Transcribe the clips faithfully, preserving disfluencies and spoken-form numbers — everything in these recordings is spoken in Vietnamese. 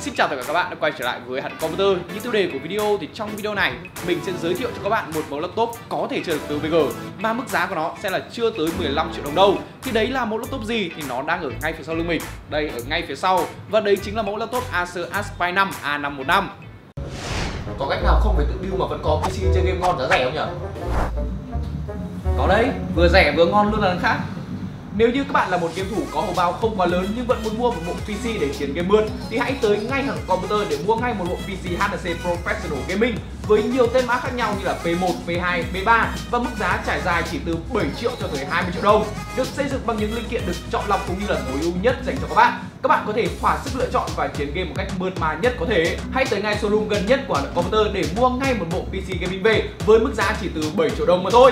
Xin chào tất cả các bạn đã quay trở lại với Hạt Computer. Như tiêu đề của video thì trong video này mình sẽ giới thiệu cho các bạn một mẫu laptop có thể chơi được từ vê giê mà mức giá của nó sẽ là chưa tới mười lăm triệu đồng đâu. Thì đấy là mẫu laptop gì thì nó đang ở ngay phía sau lưng mình. Đây, ở ngay phía sau. Và đấy chính là mẫu laptop Acer Aspire năm A năm một năm. Có cách nào không phải tự build mà vẫn có pê xê chơi game ngon giá rẻ không nhỉ? Có đấy, vừa rẻ vừa ngon luôn là đằng khác. Nếu như các bạn là một game thủ có hầu bao không quá lớn nhưng vẫn muốn mua một bộ pê xê để chiến game mượn thì hãy tới ngay Hạt Computer để mua ngay một bộ pê xê hát tê xê Professional Gaming với nhiều tên mã khác nhau như là P một, P hai, P ba và mức giá trải dài chỉ từ bảy triệu cho tới hai mươi triệu đồng. Được xây dựng bằng những linh kiện được chọn lọc cũng như là tối ưu nhất dành cho các bạn. Các bạn có thể thỏa sức lựa chọn và chiến game một cách mượt mà nhất có thể. Hãy tới ngay showroom gần nhất của Hạt Computer để mua ngay một bộ pê xê gaming về với mức giá chỉ từ bảy triệu đồng mà thôi.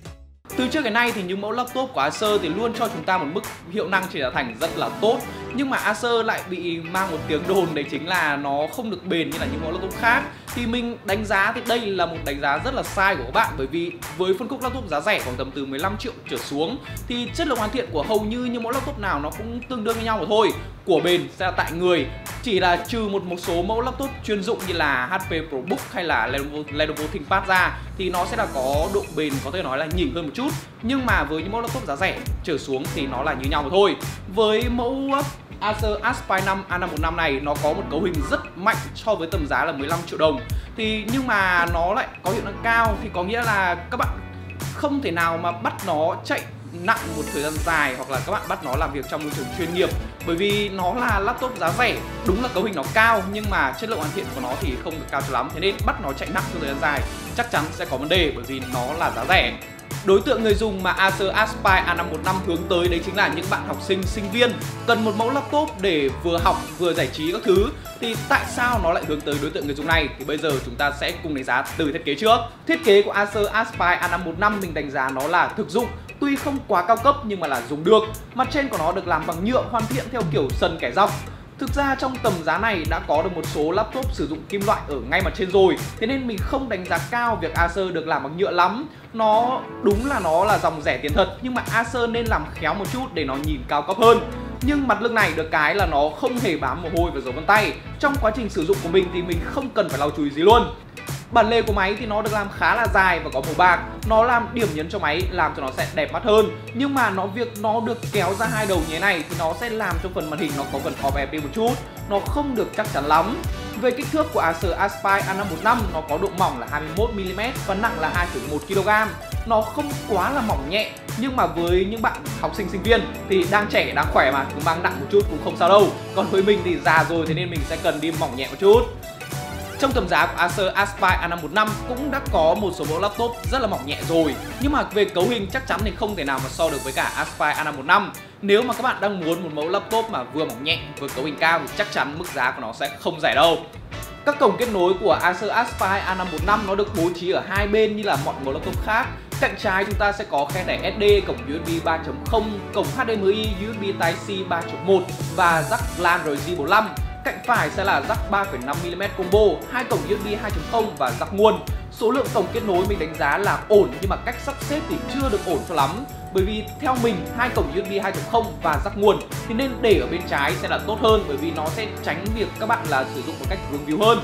Từ trước đến nay thì những mẫu laptop của Acer thì luôn cho chúng ta một mức hiệu năng chỉ là thành rất là tốt. Nhưng mà Acer lại bị mang một tiếng đồn đấy chính là nó không được bền như là những mẫu laptop khác. Thì mình đánh giá thì đây là một đánh giá rất là sai của các bạn. Bởi vì với phân khúc laptop giá rẻ khoảng tầm từ mười lăm triệu trở xuống thì chất lượng hoàn thiện của hầu như những mẫu laptop nào nó cũng tương đương với nhau mà thôi. Của bền sẽ là tại người. Chỉ là trừ một một số mẫu laptop chuyên dụng như là hát pê ProBook hay là Lenovo, Lenovo ThinkPad ra thì nó sẽ là có độ bền có thể nói là nhỉnh hơn một chút. Nhưng mà với những mẫu laptop giá rẻ trở xuống thì nó là như nhau mà thôi. Với mẫu Acer Aspire năm A năm một năm này nó có một cấu hình rất mạnh so với tầm giá là mười lăm triệu đồng. Thì nhưng mà nó lại có hiệu năng cao thì có nghĩa là các bạn không thể nào mà bắt nó chạy nặng một thời gian dài hoặc là các bạn bắt nó làm việc trong môi trường chuyên nghiệp, bởi vì nó là laptop giá rẻ. Đúng là cấu hình nó cao nhưng mà chất lượng hoàn thiện của nó thì không được cao cho lắm, thế nên bắt nó chạy nặng trong thời gian dài chắc chắn sẽ có vấn đề bởi vì nó là giá rẻ. Đối tượng người dùng mà Acer Aspire A năm một năm hướng tới đấy chính là những bạn học sinh, sinh viên cần một mẫu laptop để vừa học vừa giải trí các thứ. Thì tại sao nó lại hướng tới đối tượng người dùng này? Thì bây giờ chúng ta sẽ cùng đánh giá từ thiết kế trước. Thiết kế của Acer Aspire A năm một năm mình đánh giá nó là thực dụng, tuy không quá cao cấp nhưng mà là dùng được. Mặt trên của nó được làm bằng nhựa hoàn thiện theo kiểu sần kẻ dọc. Thực ra trong tầm giá này đã có được một số laptop sử dụng kim loại ở ngay mặt trên rồi, thế nên mình không đánh giá cao việc Acer được làm bằng nhựa lắm. Nó đúng là nó là dòng rẻ tiền thật nhưng mà Acer nên làm khéo một chút để nó nhìn cao cấp hơn. Nhưng mặt lưng này được cái là nó không hề bám mồ hôi và dấu vân tay. Trong quá trình sử dụng của mình thì mình không cần phải lau chùi gì luôn. Bản lề của máy thì nó được làm khá là dài và có màu bạc. Nó làm điểm nhấn cho máy, làm cho nó sẽ đẹp mắt hơn. Nhưng mà nó việc nó được kéo ra hai đầu như thế này thì nó sẽ làm cho phần màn hình nó có phần co vẹp đi một chút. Nó không được chắc chắn lắm. Về kích thước của Acer Aspire A năm một năm nó có độ mỏng là hai mươi mốt mi li mét và nặng là hai phẩy một ki lô gam. Nó không quá là mỏng nhẹ, nhưng mà với những bạn học sinh sinh viên thì đang trẻ đang khỏe mà cứ mang nặng một chút cũng không sao đâu. Còn với mình thì già rồi thế nên mình sẽ cần đi mỏng nhẹ một chút. Trong tầm giá của Acer Aspire A năm một năm cũng đã có một số mẫu laptop rất là mỏng nhẹ rồi. Nhưng mà về cấu hình chắc chắn thì không thể nào mà so được với cả Aspire A năm một năm. Nếu mà các bạn đang muốn một mẫu laptop mà vừa mỏng nhẹ vừa cấu hình cao thì chắc chắn mức giá của nó sẽ không rẻ đâu. Các cổng kết nối của Acer Aspire A năm một năm nó được bố trí ở hai bên như là mọi mẫu laptop khác. Cạnh trái chúng ta sẽ có khe thẻ ét đê, cổng u ét bê ba chấm không, cổng hát đê em i, u ét bê Type-C ba chấm một và jack LAN rờ giê bốn mươi lăm. Cạnh phải sẽ là jack ba phẩy năm mi li mét combo, hai cổng u ét bê hai chấm không và jack nguồn. Số lượng cổng kết nối mình đánh giá là ổn nhưng mà cách sắp xếp thì chưa được ổn cho lắm. Bởi vì theo mình hai cổng u ét bê hai chấm không và jack nguồn thì nên để ở bên trái sẽ là tốt hơn, bởi vì nó sẽ tránh việc các bạn là sử dụng một cách vướng víu hơn.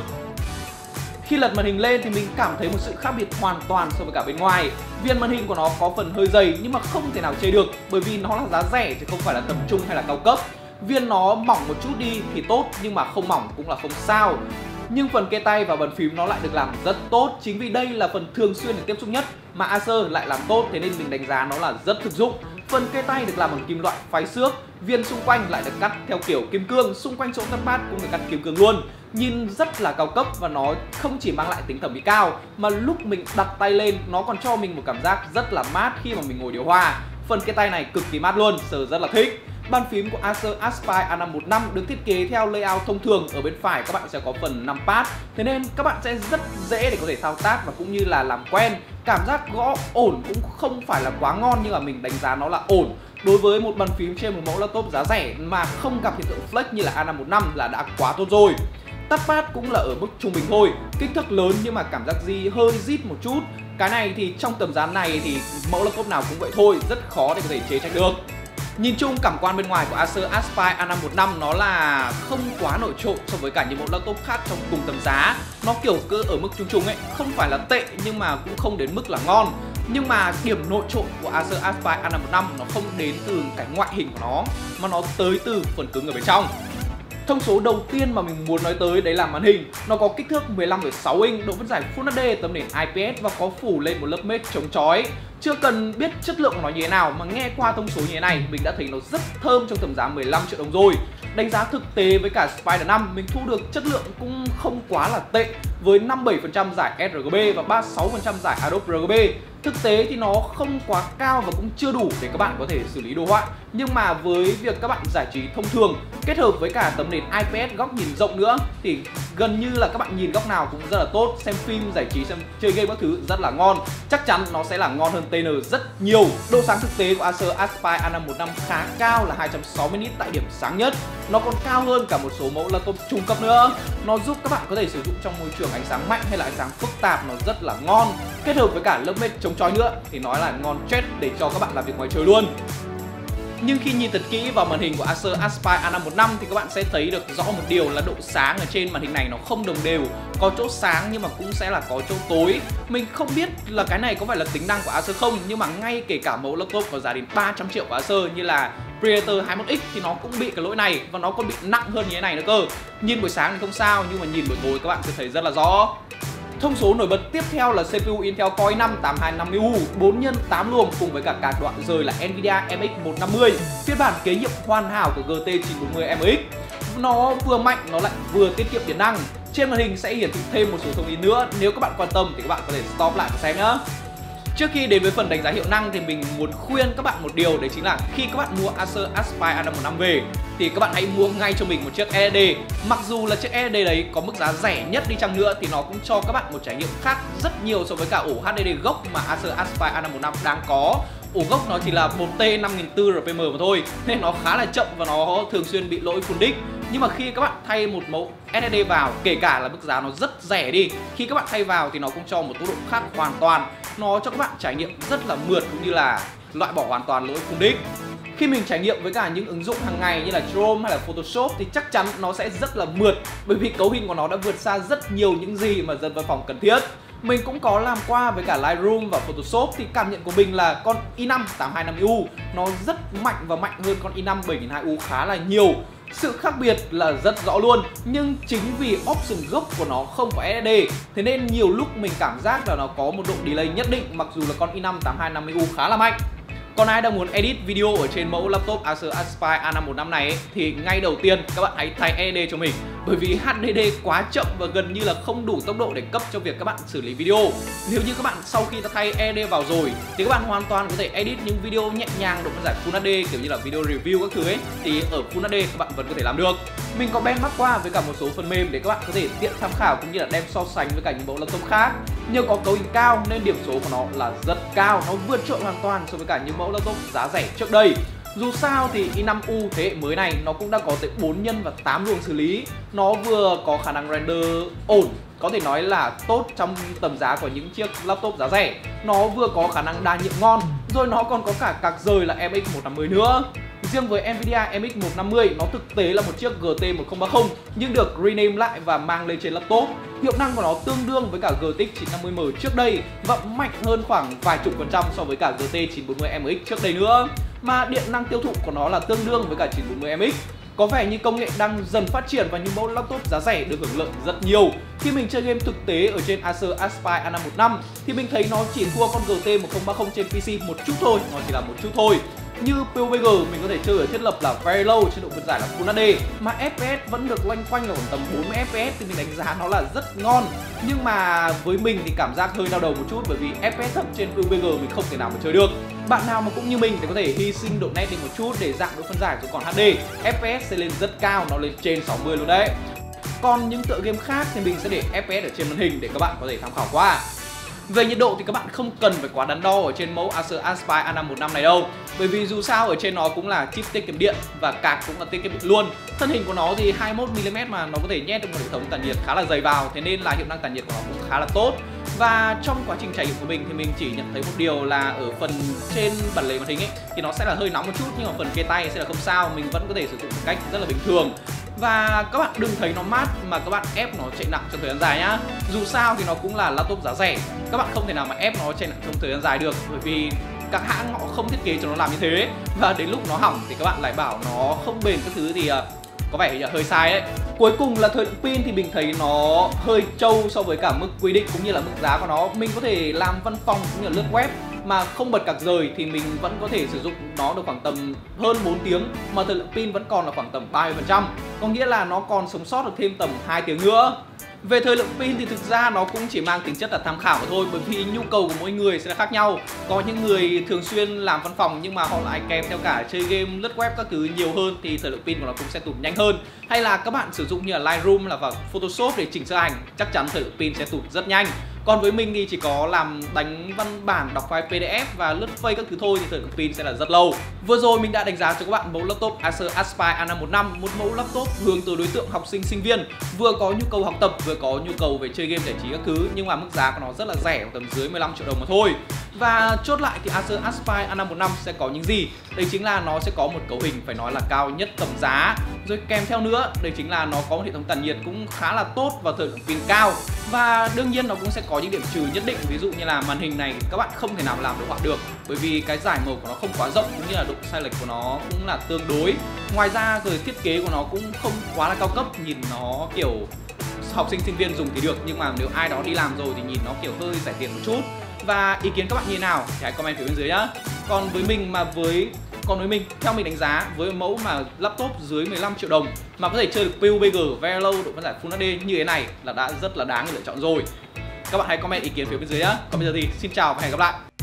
Khi lật màn hình lên thì mình cảm thấy một sự khác biệt hoàn toàn so với cả bên ngoài. Viền màn hình của nó có phần hơi dày nhưng mà không thể nào chê được bởi vì nó là giá rẻ chứ không phải là tầm trung hay là cao cấp. Viền nó mỏng một chút đi thì tốt nhưng mà không mỏng cũng là không sao. Nhưng phần kê tay và bàn phím nó lại được làm rất tốt. Chính vì đây là phần thường xuyên được tiếp xúc nhất mà Acer lại làm tốt, thế nên mình đánh giá nó là rất thực dụng. Phần kê tay được làm bằng kim loại phái xước, viền xung quanh lại được cắt theo kiểu kim cương, xung quanh chỗ touchpad cũng được cắt kim cương luôn. Nhìn rất là cao cấp và nó không chỉ mang lại tính thẩm mỹ cao mà lúc mình đặt tay lên nó còn cho mình một cảm giác rất là mát khi mà mình ngồi điều hòa. Phần kê tay này cực kỳ mát luôn, sờ rất là thích. Bàn phím của Acer Aspire A năm một năm được thiết kế theo layout thông thường, ở bên phải các bạn sẽ có phần numpad. Thế nên các bạn sẽ rất dễ để có thể thao tác và cũng như là làm quen. Cảm giác gõ ổn cũng không phải là quá ngon nhưng mà mình đánh giá nó là ổn. Đối với một bàn phím trên một mẫu laptop giá rẻ mà không gặp hiện tượng flex như là A năm một năm là đã quá tốt rồi. Touchpad cũng là ở mức trung bình thôi, kích thước lớn nhưng mà cảm giác gì hơi rít một chút. Cái này thì trong tầm giá này thì mẫu laptop nào cũng vậy thôi, rất khó để có thể chế trách được. Nhìn chung cảm quan bên ngoài của Acer Aspire A năm một năm nó là không quá nổi trội so với cả những mẫu laptop khác trong cùng tầm giá. Nó kiểu cứ ở mức trung trung ấy, không phải là tệ nhưng mà cũng không đến mức là ngon. Nhưng mà điểm nổi trội của Acer Aspire A năm một năm nó không đến từ cái ngoại hình của nó, mà nó tới từ phần cứng ở bên trong. Thông số đầu tiên mà mình muốn nói tới đấy là màn hình. Nó có kích thước mười lăm phẩy sáu inch, độ phân giải Full hát đê, tấm nền I P S và có phủ lên một lớp mết chống chói. Chưa cần biết chất lượng của nó như thế nào mà nghe qua thông số như thế này mình đã thấy nó rất thơm trong tầm giá mười lăm triệu đồng rồi. Đánh giá thực tế với cả Spider năm mình thu được chất lượng cũng không quá là tệ, với năm mươi bảy phần trăm giải ét rờ giê bê và ba mươi sáu phần trăm giải Adobe rờ giê bê. Thực tế thì nó không quá cao và cũng chưa đủ để các bạn có thể xử lý đồ họa. Nhưng mà với việc các bạn giải trí thông thường kết hợp với cả tấm nền I P S góc nhìn rộng nữa thì gần như là các bạn nhìn góc nào cũng rất là tốt, xem phim, giải trí, xem chơi game các thứ rất là ngon. Chắc chắn nó sẽ là ngon hơn T N rất nhiều. Độ sáng thực tế của Acer Aspire A năm một năm khá cao là hai trăm sáu mươi nit tại điểm sáng nhất. Nó còn cao hơn cả một số mẫu laptop trung cấp nữa. Nó giúp các bạn có thể sử dụng trong môi trường ánh sáng mạnh hay là ánh sáng phức tạp, nó rất là ngon. Kết hợp với cả lớp mết chống chói nữa thì nó là ngon chết để cho các bạn làm việc ngoài trời luôn. Nhưng khi nhìn thật kỹ vào màn hình của Acer Aspire A năm một năm thì các bạn sẽ thấy được rõ một điều là độ sáng ở trên màn hình này nó không đồng đều. Có chỗ sáng nhưng mà cũng sẽ là có chỗ tối. Mình không biết là cái này có phải là tính năng của Acer không, nhưng mà ngay kể cả mẫu laptop có giá đến ba trăm triệu của Acer như là Predator hai mươi mốt X thì nó cũng bị cái lỗi này, và nó còn bị nặng hơn như thế này nữa cơ. Nhìn buổi sáng thì không sao, nhưng mà nhìn buổi tối các bạn sẽ thấy rất là rõ. Thông số nổi bật tiếp theo là C P U Intel Core i năm tám hai năm U, bốn nhân tám luồng cùng với cả card đoạn rời là Nvidia M X một năm mươi, phiên bản kế nhiệm hoàn hảo của G T chín bốn mươi M X. Nó vừa mạnh, nó lại vừa tiết kiệm điện năng. Trên màn hình sẽ hiển thị thêm một số thông tin nữa, nếu các bạn quan tâm thì các bạn có thể stop lại và xem nhé. Trước khi đến với phần đánh giá hiệu năng thì mình muốn khuyên các bạn một điều, đấy chính là khi các bạn mua Acer Aspire A năm một năm về thì các bạn hãy mua ngay cho mình một chiếc S S D. Mặc dù là chiếc S S D đấy có mức giá rẻ nhất đi chăng nữa thì nó cũng cho các bạn một trải nghiệm khác rất nhiều so với cả ổ H D D gốc mà Acer Aspire A năm một năm đang có. Ổ gốc nó chỉ là một T năm nghìn bốn trăm R P M mà thôi, nên nó khá là chậm và nó thường xuyên bị lỗi full disk. Nhưng mà khi các bạn thay một mẫu S S D vào, kể cả là mức giá nó rất rẻ đi, khi các bạn thay vào thì nó cũng cho một tốc độ khác hoàn toàn. Nó cho các bạn trải nghiệm rất là mượt cũng như là loại bỏ hoàn toàn lỗi full disk. Khi mình trải nghiệm với cả những ứng dụng hàng ngày như là Chrome hay là Photoshop thì chắc chắn nó sẽ rất là mượt, bởi vì cấu hình của nó đã vượt xa rất nhiều những gì mà dân văn phòng cần thiết. Mình cũng có làm qua với cả Lightroom và Photoshop thì cảm nhận của mình là con i năm tám hai năm U nó rất mạnh và mạnh hơn con i năm bảy nghìn hai trăm U khá là nhiều. Sự khác biệt là rất rõ luôn, nhưng chính vì option gốc của nó không có S S D thế nên nhiều lúc mình cảm giác là nó có một độ delay nhất định, mặc dù là con i năm tám hai năm U khá là mạnh. Còn ai đang muốn edit video ở trên mẫu laptop Acer Aspire A năm một năm này ấy, thì ngay đầu tiên các bạn hãy thay S S D cho mình, bởi vì H D D quá chậm và gần như là không đủ tốc độ để cấp cho việc các bạn xử lý video. Nếu như các bạn sau khi đã thay S S D vào rồi thì các bạn hoàn toàn có thể edit những video nhẹ nhàng độ phân giải Full hát đê kiểu như là video review các thứ ấy, thì ở Full hát đê các bạn vẫn có thể làm được. Mình có benchmark qua với cả một số phần mềm để các bạn có thể tiện tham khảo cũng như là đem so sánh với cả những mẫu laptop khác. Nhờ có cấu hình cao nên điểm số của nó là rất cao, nó vượt trội hoàn toàn so với cả những mẫu laptop giá rẻ trước đây. Dù sao thì i năm U thế hệ mới này nó cũng đã có tới bốn nhân và tám luồng xử lý. Nó vừa có khả năng render ổn, có thể nói là tốt trong tầm giá của những chiếc laptop giá rẻ. Nó vừa có khả năng đa nhiệm ngon, rồi nó còn có cả card rời là M X một năm mươi nữa. Riêng với Nvidia M X một năm mươi nó thực tế là một chiếc G T một không ba không nhưng được rename lại và mang lên trên laptop. Hiệu năng của nó tương đương với cả G T X chín năm mươi M trước đây và mạnh hơn khoảng vài chục phần trăm so với cả G T chín bốn mươi M X trước đây nữa. Mà điện năng tiêu thụ của nó là tương đương với cả chín bốn mươi M X. Có vẻ như công nghệ đang dần phát triển và những mẫu laptop giá rẻ được hưởng lợi rất nhiều. Khi mình chơi game thực tế ở trên Acer Aspire A năm một năm thì mình thấy nó chỉ thua con G T một không ba không trên P C một chút thôi, nó chỉ là một chút thôi. Như pê u bê giê mình có thể chơi ở thiết lập là very low trên độ phân giải là Full hát đê mà F P S vẫn được loanh quanh ở khoảng tầm bốn mươi F P S thì mình đánh giá nó là rất ngon. Nhưng mà với mình thì cảm giác hơi đau đầu một chút, bởi vì F P S thấp trên pê u bê giê mình không thể nào mà chơi được. Bạn nào mà cũng như mình thì có thể hy sinh độ nét đi một chút để giảm độ phân giải xuống còn H D, F P S sẽ lên rất cao, nó lên trên sáu mươi luôn đấy. Còn những tựa game khác thì mình sẽ để F P S ở trên màn hình để các bạn có thể tham khảo qua. Về nhiệt độ thì các bạn không cần phải quá đắn đo ở trên mẫu Acer Aspire A năm một năm này đâu. Bởi vì dù sao ở trên nó cũng là chip tiết kiệm điện và card cũng là tiết kiệm điện luôn. Thân hình của nó thì hai mươi mốt mi li mét mà nó có thể nhét được một hệ thống tản nhiệt khá là dày vào, thế nên là hiệu năng tản nhiệt của nó cũng khá là tốt. Và trong quá trình trải nghiệm của mình thì mình chỉ nhận thấy một điều là ở phần trên bản lề màn hình ấy thì nó sẽ là hơi nóng một chút, nhưng mà phần kê tay sẽ là không sao, mình vẫn có thể sử dụng một cách rất là bình thường. Và các bạn đừng thấy nó mát mà các bạn ép nó chạy nặng trong thời gian dài nhá. Dù sao thì nó cũng là laptop giá rẻ, các bạn không thể nào mà ép nó chạy nặng trong thời gian dài được, bởi vì các hãng họ không thiết kế cho nó làm như thế. Và đến lúc nó hỏng thì các bạn lại bảo nó không bền các thứ thì uh, có vẻ hơi sai đấy. Cuối cùng là thời lượng pin thì mình thấy nó hơi trâu so với cả mức quy định cũng như là mức giá của nó. Mình có thể làm văn phòng cũng như là lướt web mà không bật cạc rời thì mình vẫn có thể sử dụng nó được khoảng tầm hơn bốn tiếng mà thời lượng pin vẫn còn là khoảng tầm ba mươi phần trăm, có nghĩa là nó còn sống sót được thêm tầm hai tiếng nữa. Về thời lượng pin thì thực ra nó cũng chỉ mang tính chất là tham khảo mà thôi, bởi vì nhu cầu của mỗi người sẽ là khác nhau. Có những người thường xuyên làm văn phòng nhưng mà họ lại kèm theo cả chơi game, lướt web các thứ nhiều hơn thì thời lượng pin của nó cũng sẽ tụt nhanh hơn. Hay là các bạn sử dụng như là Lightroom là vào Photoshop để chỉnh sửa ảnh, chắc chắn thời lượng pin sẽ tụt rất nhanh. Còn với mình thì chỉ có làm đánh văn bản, đọc file pê đê ép và lướt face các thứ thôi thì thời lượng pin sẽ là rất lâu. Vừa rồi mình đã đánh giá cho các bạn mẫu laptop Acer Aspire A năm một năm, một mẫu laptop hướng tới đối tượng học sinh sinh viên, vừa có nhu cầu học tập, vừa có nhu cầu về chơi game giải trí các thứ, nhưng mà mức giá của nó rất là rẻ, tầm dưới mười lăm triệu đồng mà thôi. Và chốt lại thì Acer Aspire A năm một năm sẽ có những gì? Đây chính là nó sẽ có một cấu hình phải nói là cao nhất tầm giá. Rồi kèm theo nữa, đây chính là nó có một hệ thống tản nhiệt cũng khá là tốt và thời lượng pin cao. Và đương nhiên nó cũng sẽ có những điểm trừ nhất định, ví dụ như là màn hình này các bạn không thể nào làm đồ họa được, bởi vì cái giải màu của nó không quá rộng cũng như là độ sai lệch của nó cũng là tương đối. Ngoài ra rồi thiết kế của nó cũng không quá là cao cấp, nhìn nó kiểu học sinh sinh viên dùng thì được, nhưng mà nếu ai đó đi làm rồi thì nhìn nó kiểu hơi rẻ tiền một chút. Và ý kiến các bạn như thế nào thì hãy comment phía bên dưới nhá. Còn với mình mà với Còn với mình, theo mình đánh giá với mẫu mà laptop dưới mười lăm triệu đồng mà có thể chơi được pê u bê giê very low, độ phân giải Full hát đê như thế này là đã rất là đáng để lựa chọn rồi. Các bạn hãy comment ý kiến phía bên dưới nhá. Còn bây giờ thì xin chào và hẹn gặp lại.